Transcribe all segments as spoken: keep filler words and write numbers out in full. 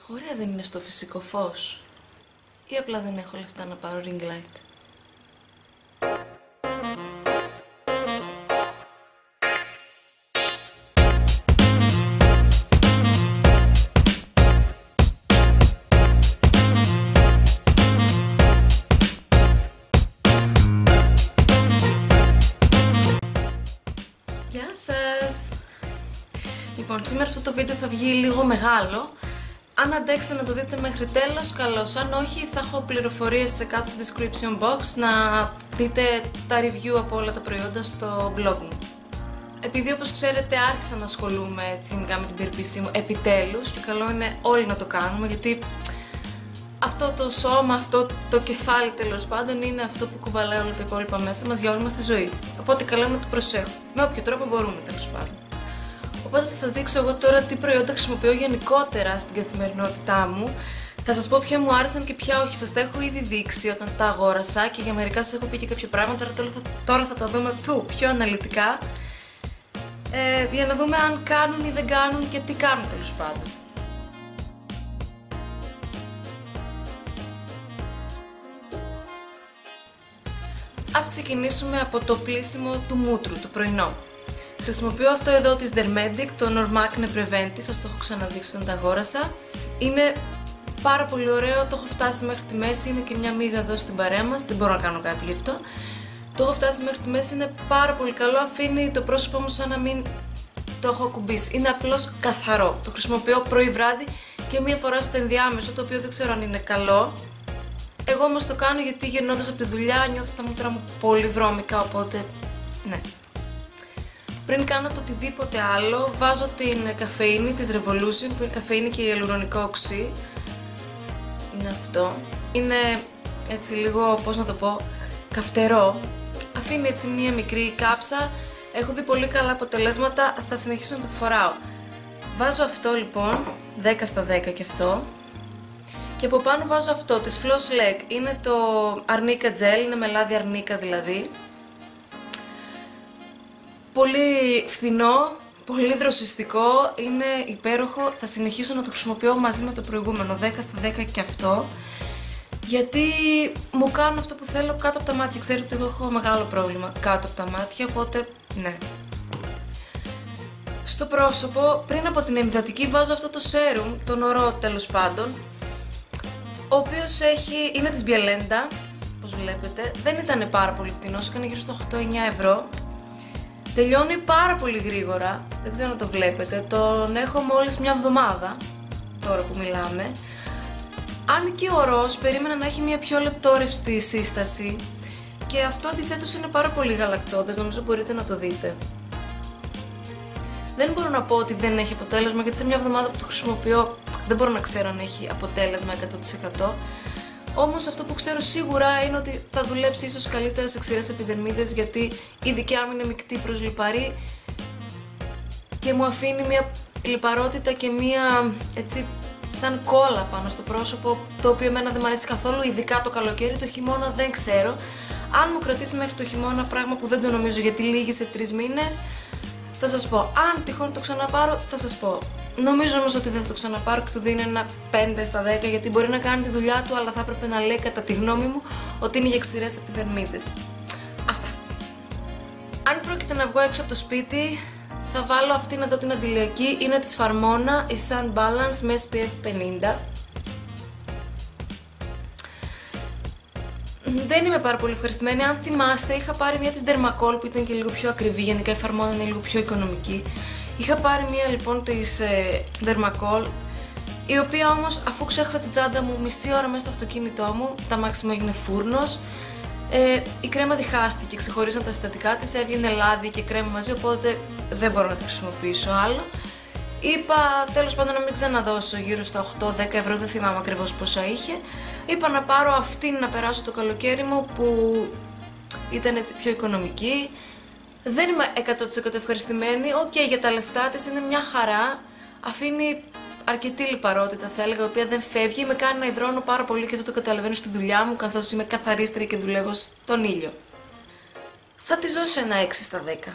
Ωραία δεν είναι στο φυσικό φως? Ή απλά δεν έχω λεφτά να πάρω ring light? Γεια σας! Λοιπόν, σήμερα αυτό το βίντεο θα βγει λίγο μεγάλο. Αν αντέξετε να το δείτε μέχρι τέλος, καλώς. Αν όχι, θα έχω πληροφορίες σε κάτω στο description box να δείτε τα review από όλα τα προϊόντα στο blog μου. Επειδή όπως ξέρετε άρχισα να ασχολούμαι έτσι γενικά με την πυρπίση μου επιτέλους και καλό είναι όλοι να το κάνουμε, γιατί αυτό το σώμα, αυτό το κεφάλι τέλος πάντων είναι αυτό που κουβαλάει όλα τα υπόλοιπα μέσα μας για όλη μας τη ζωή. Οπότε καλό είναι να το προσέχουμε, με όποιο τρόπο μπορούμε τέλος πάντων. Οπότε θα σας δείξω εγώ τώρα τι προϊόντα χρησιμοποιώ γενικότερα στην καθημερινότητά μου. Θα σας πω ποια μου άρεσαν και ποια όχι. Σας τα έχω ήδη δείξει όταν τα αγόρασα και για μερικά σας έχω πει και κάποια πράγματα. Τώρα θα, τώρα θα τα δούμε πιο, πιο αναλυτικά ε, για να δούμε αν κάνουν ή δεν κάνουν και τι κάνουν τέλος πάντων. Ας ξεκινήσουμε από το πλύσιμο του μούτρου, το πρωινό. Χρησιμοποιώ αυτό εδώ της Dermedic, το Normacne Preventi, σας το έχω ξαναδείξει όταν τα αγόρασα. Είναι πάρα πολύ ωραίο, το έχω φτάσει μέχρι τη μέση, είναι και μια μύγα εδώ στην παρέα μας, δεν μπορώ να κάνω κάτι γι' αυτό. Το έχω φτάσει μέχρι τη μέση, είναι πάρα πολύ καλό, αφήνει το πρόσωπό μου σαν να μην το έχω ακουμπήσει. Είναι απλώς καθαρό, το χρησιμοποιώ πρωί βράδυ και μία φορά στο ενδιάμεσο, το οποίο δεν ξέρω αν είναι καλό. Εγώ όμως το κάνω γιατί γυρνώντας από τη δουλειά νιώθω τα μούτρα μου πολύ βρώμικα, οπότε ναι. Πριν κάνω το οτιδήποτε άλλο, βάζω την καφεΐνη της Revolution, που είναι καφεΐνη και ιαλουρονικό οξύ. Είναι αυτό. Είναι έτσι λίγο, πώς να το πω, καυτερό. Αφήνει έτσι μία μικρή κάψα. Έχω δει πολύ καλά αποτελέσματα, θα συνεχίσω να το φοράω. Βάζω αυτό λοιπόν, δέκα στα δέκα και αυτό. Και από πάνω βάζω αυτό, της Floss Leg. Είναι το αρνίκα gel, είναι με λάδι αρνίκα δηλαδή. Πολύ φθηνό, πολύ δροσιστικό, είναι υπέροχο, θα συνεχίσω να το χρησιμοποιώ μαζί με το προηγούμενο, δέκα στα δέκα και αυτό, γιατί μου κάνουν αυτό που θέλω κάτω από τα μάτια. Ξέρετε, εγώ έχω μεγάλο πρόβλημα κάτω από τα μάτια, οπότε ναι. Στο πρόσωπο, πριν από την ενυδατική βάζω αυτό το serum, τον ορό τέλος πάντων, ο οποίος έχει, είναι της Bielenda, όπως βλέπετε, δεν ήταν πάρα πολύ φτηνός, έκανε γύρω στο οκτώ εννιά ευρώ. Τελειώνει πάρα πολύ γρήγορα, δεν ξέρω αν το βλέπετε, τον έχω μόλις μια εβδομάδα, τώρα που μιλάμε. Αν και ο ροζ περίμενα να έχει μια πιο λεπτόρευστη σύσταση και αυτό αντιθέτως είναι πάρα πολύ γαλακτώδες, νομίζω μπορείτε να το δείτε. Δεν μπορώ να πω ότι δεν έχει αποτέλεσμα, γιατί σε μια εβδομάδα που το χρησιμοποιώ δεν μπορώ να ξέρω αν έχει αποτέλεσμα εκατό τοις εκατό. Όμως αυτό που ξέρω σίγουρα είναι ότι θα δουλέψει ίσως καλύτερα σε ξηρές επιδερμίδες, γιατί η δικιά μου είναι μεικτή προς λιπαρή και μου αφήνει μια λιπαρότητα και μια έτσι σαν κόλλα πάνω στο πρόσωπο, το οποίο εμένα δεν μου αρέσει καθόλου, ειδικά το καλοκαίρι. Το χειμώνα δεν ξέρω αν μου κρατήσει μέχρι το χειμώνα, πράγμα που δεν το νομίζω γιατί λύγει σε τρεις μήνες. Θα σας πω, αν τυχόν το ξαναπάρω θα σας πω. Νομίζω όμως ότι δεν θα το ξαναπάρω και του δίνω ένα πέντε στα δέκα, γιατί μπορεί να κάνει τη δουλειά του, αλλά θα έπρεπε να λέει κατά τη γνώμη μου ότι είναι για ξηρές επιδερμίδες. Αυτά. Αν πρόκειται να βγω έξω από το σπίτι, θα βάλω αυτήν εδώ την αντιλιακή, είναι της Farmona, η Sun Balance με ες πι εφ πενήντα. Δεν είμαι πάρα πολύ ευχαριστημένη. Αν θυμάστε, είχα πάρει μια της Dermacol που ήταν και λίγο πιο ακριβή, γενικά η Farmona είναι λίγο πιο οικονομική. Είχα πάρει μία λοιπόν της ε, Dermacol, η οποία όμως αφού ξέχασα την τσάντα μου μισή ώρα μέσα στο αυτοκίνητό μου, τα μάξι μου έγινε φούρνος, ε, η κρέμα διχάστηκε, ξεχωρίσαν τα συστατικά της, έβγαινε λάδι και κρέμα μαζί, οπότε δεν μπορώ να τη χρησιμοποιήσω άλλο. Είπα τέλος πάντων να μην ξαναδώσω, γύρω στα οκτώ δέκα ευρώ, δεν θυμάμαι ακριβώς πόσα είχε. Είπα να πάρω αυτήν να περάσω το καλοκαίρι μου που ήταν έτσι πιο οικονομική. Δεν είμαι εκατό τοις εκατό ευχαριστημένη, οκ, okay, για τα λεφτά της είναι μια χαρά, αφήνει αρκετή λιπαρότητα θα έλεγα, η οποία δεν φεύγει, με κάνει να υδρώνω πάρα πολύ και αυτό το καταλαβαίνω στη δουλειά μου, καθώς είμαι καθαρίστρια και δουλεύω στον ήλιο. Θα τη δώσω ένα έξι στα δέκα.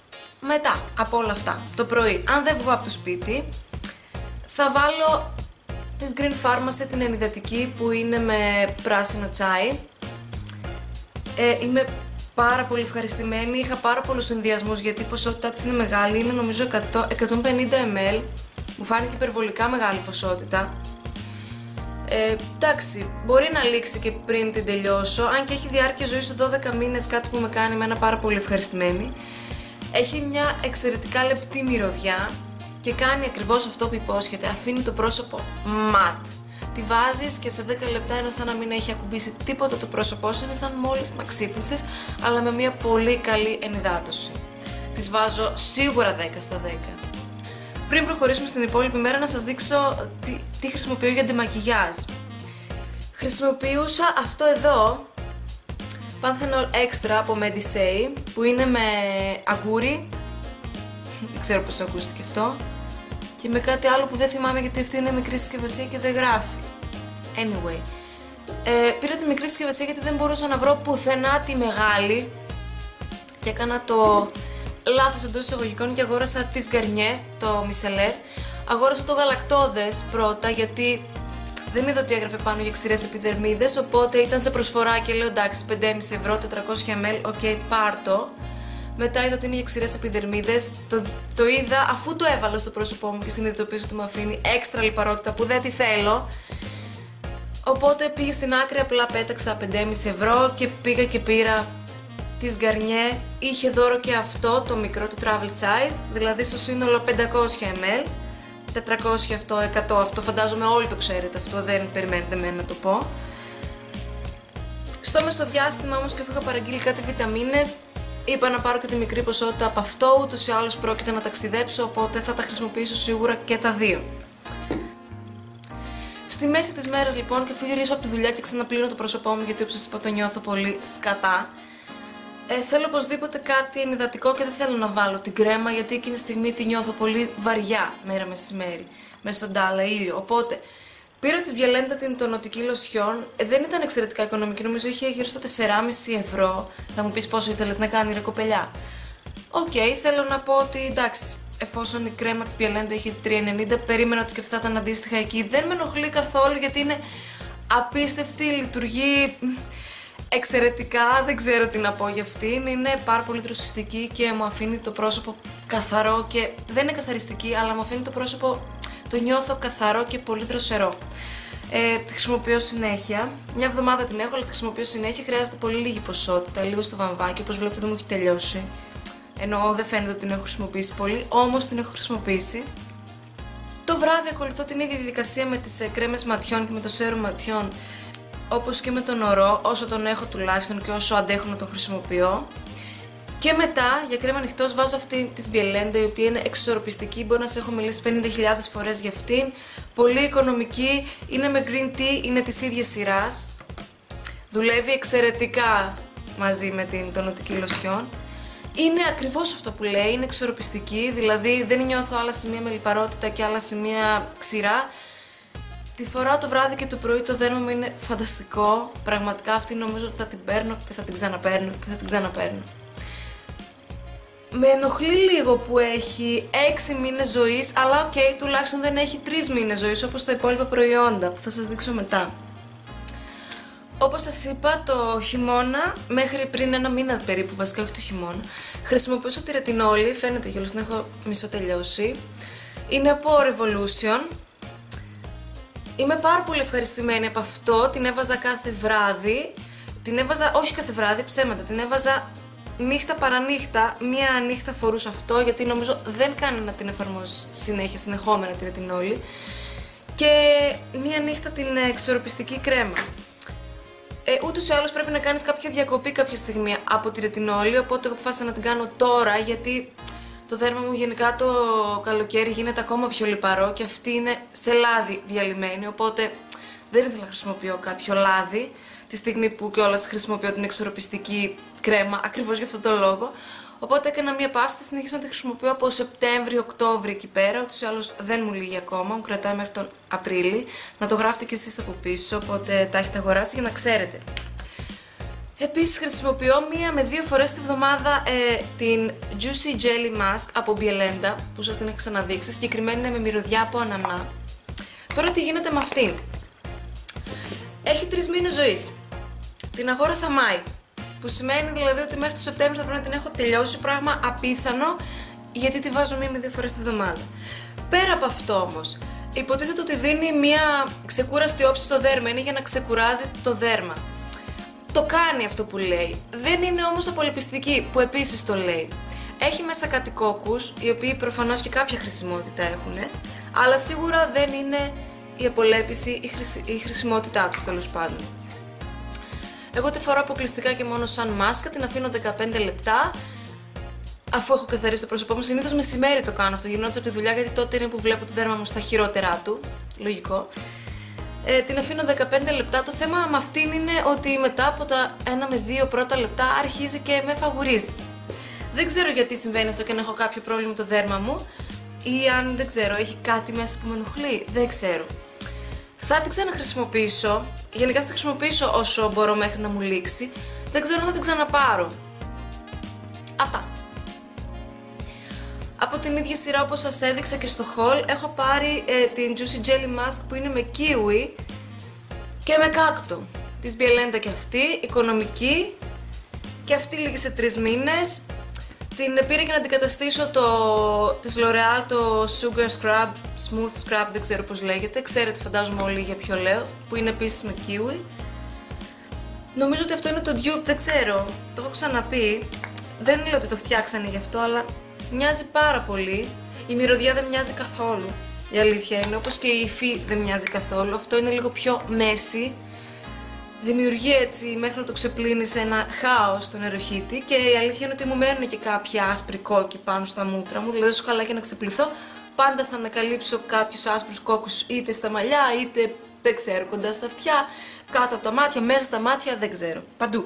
Μετά από όλα αυτά, το πρωί, αν δεν βγω από το σπίτι, θα βάλω της Green Pharmacy, την ενυδατική που είναι με πράσινο τσάι. Ε, είμαι πάρα πολύ ευχαριστημένη, είχα πάρα πολλούς συνδυασμούς γιατί η ποσότητά της είναι μεγάλη, είναι νομίζω εκατόν πενήντα μιλιλίτρα, μου φάνηκε υπερβολικά μεγάλη ποσότητα. Ε, εντάξει, μπορεί να λήξει και πριν την τελειώσω, αν και έχει διάρκεια ζωής δώδεκα μήνες, κάτι που με κάνει εμένα πάρα πολύ ευχαριστημένη. Έχει μια εξαιρετικά λεπτή μυρωδιά και κάνει ακριβώς αυτό που υπόσχεται, αφήνει το πρόσωπο ματ. Τη βάζεις και σε δέκα λεπτά είναι σαν να μην έχει ακουμπήσει τίποτα το πρόσωπό σου, είναι σαν μόλις να ξύπνησες, αλλά με μια πολύ καλή ενυδάτωση. Της βάζω σίγουρα δέκα στα δέκα. Πριν προχωρήσουμε στην υπόλοιπη μέρα, να σας δείξω τι, τι χρησιμοποιώ για ντεμακιγιάζ. Χρησιμοποιούσα αυτό εδώ, Panthenol Extra από Medisay, που είναι με αγκούρι, δεν ξέρω πώς ακούστηκε αυτό, και με κάτι άλλο που δεν θυμάμαι γιατί αυτή είναι μικρή συσκευασία και δεν γράφει. Anyway, ε, πήρα τη μικρή συσκευασία γιατί δεν μπορούσα να βρω πουθενά τη μεγάλη και έκανα το λάθος εντός εισαγωγικών και αγόρασα της Garnier, το Micellar. Αγόρασα το γαλακτώδες πρώτα γιατί δεν είδα ότι έγραφε πάνω για ξηρές επιδερμίδες, οπότε ήταν σε προσφορά και λέω εντάξει, πέντε κόμμα πέντε ευρώ, τετρακόσια μιλιλίτρα, οκ, okay, πάρ' το. Μετά είδα ότι είναι για ξηρές επιδερμίδες, το, το είδα αφού το έβαλα στο πρόσωπό μου και συνειδητοποίησα ότι μου αφήνει έξτρα λιπαρότητα που δεν τη θέλω. Οπότε πήγα στην άκρη, απλά πέταξα πέντε κόμμα πέντε ευρώ και πήγα και πήρα της Garnier. Είχε δώρο και αυτό, το μικρό του travel size, δηλαδή στο σύνολο πεντακόσια μιλιλίτρα, τετρακόσια αυτό, εκατό αυτό, φαντάζομαι όλοι το ξέρετε αυτό, δεν περιμένετε εμένα να το πω. Στο μεσοδιάστημα όμως και αφού είχα παραγγείλει κάτι βιταμίνες, είπα να πάρω και τη μικρή ποσότητα από αυτό, ούτως ή άλλως πρόκειται να ταξιδέψω, οπότε θα τα χρησιμοποιήσω σίγουρα και τα δύο. Στη μέση της μέρας λοιπόν, και αφού γυρίσω από τη δουλειά και ξαναπλύνω το πρόσωπό μου, γιατί όπως σας είπα το νιώθω πολύ σκατά, ε, θέλω οπωσδήποτε κάτι ενυδατικό και δεν θέλω να βάλω την κρέμα, γιατί εκείνη τη στιγμή τη νιώθω πολύ βαριά μέρα μεσημέρι, μέσα στον τάλα ήλιο. Οπότε πήρα της Bielenda την τονωτική λοσιόν, ε, δεν ήταν εξαιρετικά οικονομική, νομίζω είχε γύρω στα τέσσερα κόμμα πέντε ευρώ. Θα μου πεις πόσο ήθελες να κάνει ρε κοπελιά. Οκ, okay, θέλω να πω ότι εντάξει, εφόσον η κρέμα της Bielenda είχε τρία ενενήντα, περίμενα ότι και αυτά ήταν αντίστοιχα εκεί. Δεν με ενοχλεί καθόλου γιατί είναι απίστευτη, λειτουργεί εξαιρετικά, δεν ξέρω τι να πω για αυτήν. Είναι πάρα πολύ δροσιστική και μου αφήνει το πρόσωπο καθαρό και δεν είναι καθαριστική, αλλά μου αφήνει το πρόσωπο, το νιώθω καθαρό και πολύ δροσερό. Ε, τη χρησιμοποιώ συνέχεια. Μια εβδομάδα την έχω, αλλά τη χρησιμοποιώ συνέχεια. Χρειάζεται πολύ λίγη ποσότητα, λίγο στο βαμβάκι, όπως βλέπετε δεν μου έχει τελειώσει. Ενώ δεν φαίνεται ότι την έχω χρησιμοποιήσει πολύ, όμως την έχω χρησιμοποιήσει. Το βράδυ ακολουθώ την ίδια διαδικασία με τις ε, κρέμες ματιών και με το σέρουμ ματιών, όπως και με τον ορό, όσο τον έχω τουλάχιστον και όσο αντέχω να τον χρησιμοποιώ. Και μετά για κρέμα ανοιχτός βάζω αυτή της Bielenda, η οποία είναι εξορροπιστική, μπορεί να σε έχω μιλήσει πενήντα χιλιάδες φορές για αυτήν. Πολύ οικονομική, είναι με green tea, είναι της ίδιας σειράς. Δουλεύει εξαιρετικά μαζί με την τονωτική λοσιόν. Είναι ακριβώς αυτό που λέει, είναι εξορροπιστική, δηλαδή δεν νιώθω άλλα σημεία με λιπαρότητα και άλλα σημεία ξηρά. Τη φοράω το βράδυ και το πρωί, το δέρμα μου είναι φανταστικό. Πραγματικά αυτή νομίζω ότι θα την παίρνω και θα την ξαναπαίρνω και θα την ξαναπαίρνω. Με ενοχλεί λίγο που έχει έξι μήνες ζωής, αλλά οκ, okay, τουλάχιστον δεν έχει τρεις μήνες ζωής όπως τα υπόλοιπα προϊόντα που θα σας δείξω μετά. Όπως σας είπα, το χειμώνα, μέχρι πριν ένα μήνα περίπου, βασικά όχι το χειμώνα, χρησιμοποιούσα τη ρετινόλη, φαίνεται κιόλας την έχω μισοτελειώσει. Είναι από Revolution. Είμαι πάρα πολύ ευχαριστημένη από αυτό, την έβαζα κάθε βράδυ. Την έβαζα, όχι κάθε βράδυ, ψέματα, την έβαζα νύχτα παρανύχτα. Μία νύχτα φορούσα αυτό, γιατί νομίζω δεν κάνει να την εφαρμόσεις συνέχεια, συνεχόμενα τη ρετινόλη. Και μία νύχτα την εξορροπιστική κρέμα. Ε, ούτως ή άλλως πρέπει να κάνεις κάποια διακοπή κάποια στιγμή από τη ρετινόλη, οπότε εγώ αποφάσισα να την κάνω τώρα, γιατί το δέρμα μου γενικά το καλοκαίρι γίνεται ακόμα πιο λιπαρό και αυτή είναι σε λάδι διαλυμένη, οπότε δεν ήθελα να χρησιμοποιώ κάποιο λάδι τη στιγμή που κιόλας χρησιμοποιώ την εξορροπιστική κρέμα, ακριβώς για αυτόν τον λόγο. Οπότε έκανα μια παύση, τη συνεχίζω να τη χρησιμοποιώ από Σεπτέμβριο-Οκτώβριο εκεί πέρα, ούτως ή άλλως δεν μου λύγει ακόμα, μου κρατάει μέχρι τον Απρίλη. Να το γράφετε κι εσείς από πίσω, οπότε τα έχετε αγοράσει για να ξέρετε. Επίσης χρησιμοποιώ μία με δύο φορές τη βδομάδα ε, την Juicy Jelly Mask από Bielenda, που σας την έχω ξαναδείξει, συγκεκριμένα είναι με μυρωδιά από ανανά. Τώρα τι γίνεται με αυτήν. Έχει τρεις μήνες ζωής. Την αγόρασα Μάη. Που σημαίνει δηλαδή ότι μέχρι το Σεπτέμβριο θα πρέπει να την έχω τελειώσει. Πράγμα απίθανο, γιατί τη βάζω μία με δύο φορές τη βδομάδα. Πέρα από αυτό όμως, υποτίθεται ότι δίνει μία ξεκούραστη όψη στο δέρμα. Είναι για να ξεκουράζει το δέρμα. Το κάνει αυτό που λέει. Δεν είναι όμως απολεπιστική, που επίσης το λέει. Έχει μέσα κάτι κόκκους, οι οποίοι προφανώς και κάποια χρησιμότητα έχουν, αλλά σίγουρα δεν είναι η απολέπιση, η, χρησι... η χρησιμότητά τους, τέλος πάντων. Εγώ τη φοράω αποκλειστικά και μόνο σαν μάσκα, την αφήνω δεκαπέντε λεπτά, αφού έχω καθαρίσει το πρόσωπό μου. Συνήθως μεσημέρι το κάνω αυτό, γυρνώντας από τη δουλειά, γιατί τότε είναι που βλέπω το δέρμα μου στα χειρότερά του. Λογικό. Ε, την αφήνω δεκαπέντε λεπτά. Το θέμα με αυτήν είναι ότι μετά από τα ένα με δύο πρώτα λεπτά αρχίζει και με φαγουρίζει. Δεν ξέρω γιατί συμβαίνει αυτό και αν έχω κάποιο πρόβλημα με το δέρμα μου ή αν δεν ξέρω, έχει κάτι μέσα που με ενοχλεί. Δεν ξέρω. Θα την ξαναχρησιμοποιήσω. Γενικά θα την χρησιμοποιήσω όσο μπορώ μέχρι να μου λήξει. Δεν ξέρω αν θα την ξαναπάρω. Αυτά. Από την ίδια σειρά, όπως σας έδειξα και στο haul, έχω πάρει ε, την Juicy Jelly Mask που είναι με kiwi και με κάκτο. Της Bielenda και αυτή, οικονομική, και αυτή λύγησε τρεις μήνες. Την πήρα για να αντικαταστήσω το, της L'Oreal, το Sugar Scrub, Smooth Scrub, δεν ξέρω πώς λέγεται. Ξέρετε, φαντάζομαι όλοι για ποιο λέω, που είναι επίσης με kiwi. Νομίζω ότι αυτό είναι το dupe, δεν ξέρω, το έχω ξαναπεί. Δεν λέω ότι το φτιάξανε γι' αυτό, αλλά μοιάζει πάρα πολύ. Η μυρωδιά δεν μοιάζει καθόλου, η αλήθεια είναι, όπως και η υφή δεν μοιάζει καθόλου. Αυτό είναι λίγο πιο μέση. Δημιουργεί έτσι μέχρι να το ξεπλύνει ένα χάος στον νεροχύτη, και η αλήθεια είναι ότι μου μένουν και κάποια άσπροι κόκκι πάνω στα μούτρα μου, δηλαδή όσο καλά και να ξεπλυθώ, πάντα θα ανακαλύψω κάποιους άσπρους κόκκους είτε στα μαλλιά, είτε δεν ξέρω, κοντά στα αυτιά, κάτω από τα μάτια, μέσα στα μάτια, δεν ξέρω, παντού.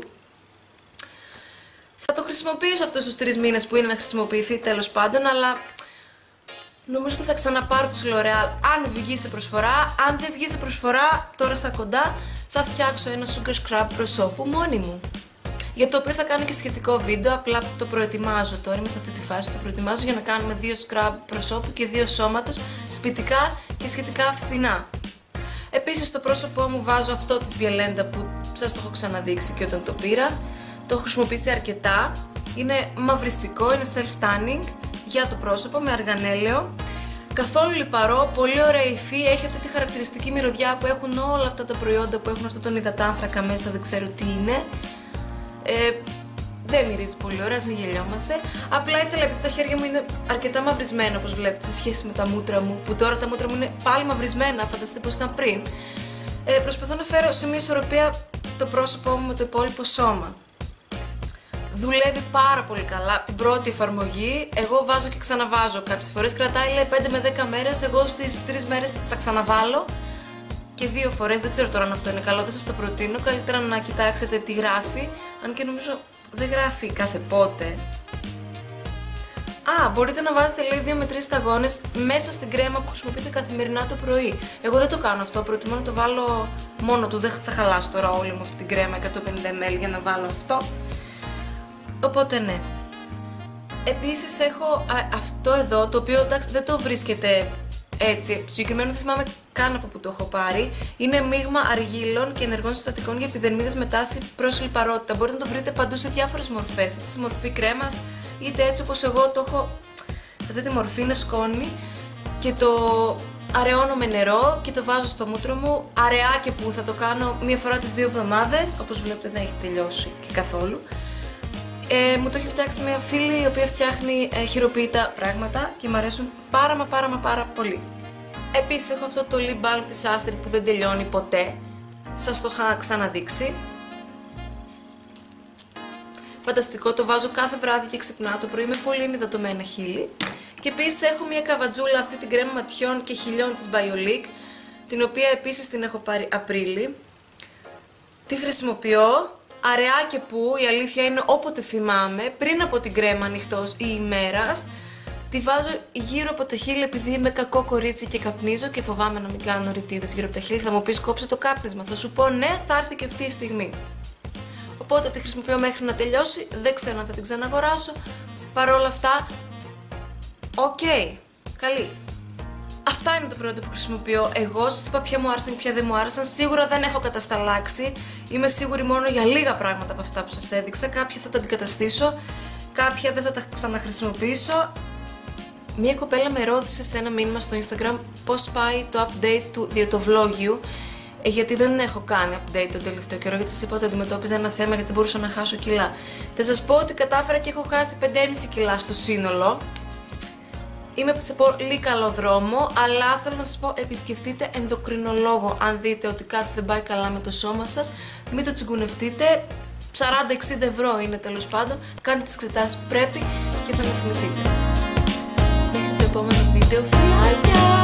Θα το χρησιμοποιήσω αυτούς τους τρεις μήνες που είναι να χρησιμοποιηθεί, τέλος πάντων, αλλά νομίζω ότι θα ξαναπάρω τη L'Oreal αν βγει σε προσφορά. Αν δεν βγει σε προσφορά, τώρα στα κοντά, θα φτιάξω ένα sugar scrub προσώπου μόνη μου, για το οποίο θα κάνω και σχετικό βίντεο. Απλά το προετοιμάζω τώρα, είμαι σε αυτή τη φάση, το προετοιμάζω για να κάνουμε δύο scrub προσώπου και δύο σώματος, σπιτικά και σχετικά φθηνά. Επίσης στο πρόσωπό μου βάζω αυτό της Bielenda που σας το έχω ξαναδείξει και όταν το πήρα. Το έχω χρησιμοποιήσει αρκετά, είναι μαυριστικό, είναι self-tanning για το πρόσωπο με αργανέλαιο. Καθόλου λιπαρό, πολύ ωραία υφή, έχει αυτή τη χαρακτηριστική μυρωδιά που έχουν όλα αυτά τα προϊόντα που έχουν αυτόν τον υδατάνθρακα μέσα, δεν ξέρω τι είναι. Ε, δεν μυρίζει πολύ ωραία, ας μην γελιόμαστε. Απλά ήθελα, επειδή τα χέρια μου είναι αρκετά μαυρισμένα, όπως βλέπετε, σε σχέση με τα μούτρα μου, που τώρα τα μούτρα μου είναι πάλι μαυρισμένα, φανταστείτε πώς ήταν πριν. Ε, προσπαθώ να φέρω σε μια ισορροπία το πρόσωπό μου με το υπόλοιπο σώμα. Δουλεύει πάρα πολύ καλά. Την πρώτη εφαρμογή, εγώ βάζω και ξαναβάζω. Κάποιες φορές κρατάει, λέει, πέντε με δέκα μέρες. Εγώ στις τρεις μέρες θα ξαναβάλω. Και δύο φορές, δεν ξέρω τώρα αν αυτό είναι καλό, δεν σας το προτείνω. Καλύτερα να κοιτάξετε τι γράφει. Αν και νομίζω δεν γράφει κάθε πότε. Α, μπορείτε να βάζετε, λέει, δύο με τρεις σταγόνες μέσα στην κρέμα που χρησιμοποιείτε καθημερινά το πρωί. Εγώ δεν το κάνω αυτό, προτιμώ να το βάλω μόνο του. Δεν θα χαλάσω τώρα όλη μου αυτή την κρέμα εκατόν πενήντα μιλιλίτρα για να βάλω αυτό. Οπότε ναι. Επίσης έχω α, αυτό εδώ, το οποίο εντάξει δεν το βρίσκεται έτσι. Το συγκεκριμένο δεν θυμάμαι καν από που το έχω πάρει. Είναι μείγμα αργύλων και ενεργών συστατικών για επιδερμίδες με τάση προς λιπαρότητα. Μπορείτε να το βρείτε παντού σε διάφορες μορφές, είτε σε μορφή κρέμας, είτε έτσι όπως εγώ το έχω σε αυτή τη μορφή, είναι σκόνη. Και το αραιώνω με νερό και το βάζω στο μούτρο μου, αραιά και που θα το κάνω μία φορά τις δύο εβδομάδες. Όπως βλέπετε δεν έχει τελειώσει και καθόλου. Ε, μου το έχει φτιάξει μια φίλη η οποία φτιάχνει ε, χειροποίητα πράγματα και μου αρέσουν πάρα μα πάρα μα πάρα πολύ. Επίσης έχω αυτό το lip balm της Astrid που δεν τελειώνει ποτέ. Σας το είχα ξαναδείξει. Φανταστικό, το βάζω κάθε βράδυ και ξυπνάω το πρωί με πολύ ενυδατωμένα χείλη. Και επίσης έχω μια καβατζούλα, αυτή την κρέμα ματιών και χιλιών της Biolique, την οποία επίσης την έχω πάρει Απρίλη. Τη χρησιμοποιώ αραιά και που, η αλήθεια είναι όποτε θυμάμαι, πριν από την κρέμα ανοιχτός ή ημέρας, τη βάζω γύρω από τα χείλη επειδή είμαι κακό κορίτσι και καπνίζω και φοβάμαι να μην κάνω ρητίδες γύρω από τα χείλη. Θα μου πεις κόψε το κάπνισμα, θα σου πω ναι, θα έρθει και αυτή η στιγμή. Οπότε τη χρησιμοποιώ μέχρι να τελειώσει, δεν ξέρω αν θα την ξαναγοράσω. Παρ' όλα αυτά, οκ, okay, καλή. Αυτά είναι τα προϊόντα που χρησιμοποιώ εγώ. Σας είπα ποια μου άρεσαν και ποια δεν μου άρεσαν. Σίγουρα δεν έχω κατασταλάξει. Είμαι σίγουρη μόνο για λίγα πράγματα από αυτά που σας έδειξα. Κάποια θα τα αντικαταστήσω, κάποια δεν θα τα ξαναχρησιμοποιήσω. Μία κοπέλα με ρώτησε σε ένα μήνυμα στο Instagram πώς πάει το update του διαιτοβλόγιου. Ε, γιατί δεν έχω κάνει update τον τελευταίο καιρό, γιατί σας είπα ότι αντιμετώπιζα ένα θέμα γιατί μπορούσα να χάσω κιλά. Θα σας πω ότι κατάφερα και έχω χάσει πέντε κόμμα πέντε κιλά στο σύνολο. Είμαι σε πολύ καλό δρόμο, αλλά θέλω να σας πω, επισκεφτείτε ενδοκρινολόγο αν δείτε ότι κάτι δεν πάει καλά με το σώμα σας. Μην το τσιγκουνευτείτε, σαράντα με εξήντα ευρώ είναι τέλος πάντων. Κάντε τις εξετάσεις που πρέπει και θα με θυμηθείτε. Μέχρι το επόμενο βίντεο, φιλάκια!